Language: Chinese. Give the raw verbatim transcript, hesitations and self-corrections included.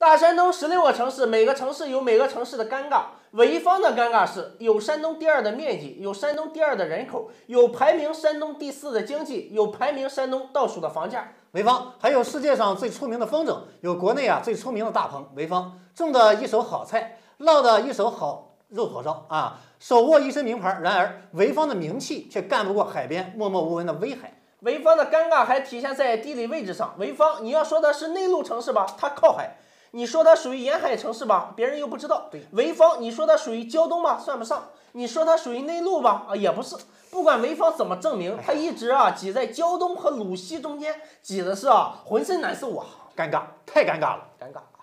大山东十六个城市，每个城市有每个城市的尴尬。潍坊的尴尬是有山东第二的面积，有山东第二的人口，有排名山东第四的经济，有排名山东倒数的房价。 潍坊还有世界上最出名的风筝，有国内啊最出名的大棚。潍坊种的一手好菜，烙的一手好肉火烧啊，手握一身名牌。然而，潍坊的名气却干不过海边默默无闻的威海。 潍坊的尴尬还体现在地理位置上。潍坊，你要说的是内陆城市吧，它靠海。你说它属于沿海城市吧，别人又不知道。 对， 潍坊，你说它属于胶东吧，算不上；你说它属于内陆吧，啊，也不是。不管潍坊怎么证明，它一直啊挤在胶东和鲁西中间，挤的是啊浑身难受啊， 尴尬，太尴尬了， 尴尬。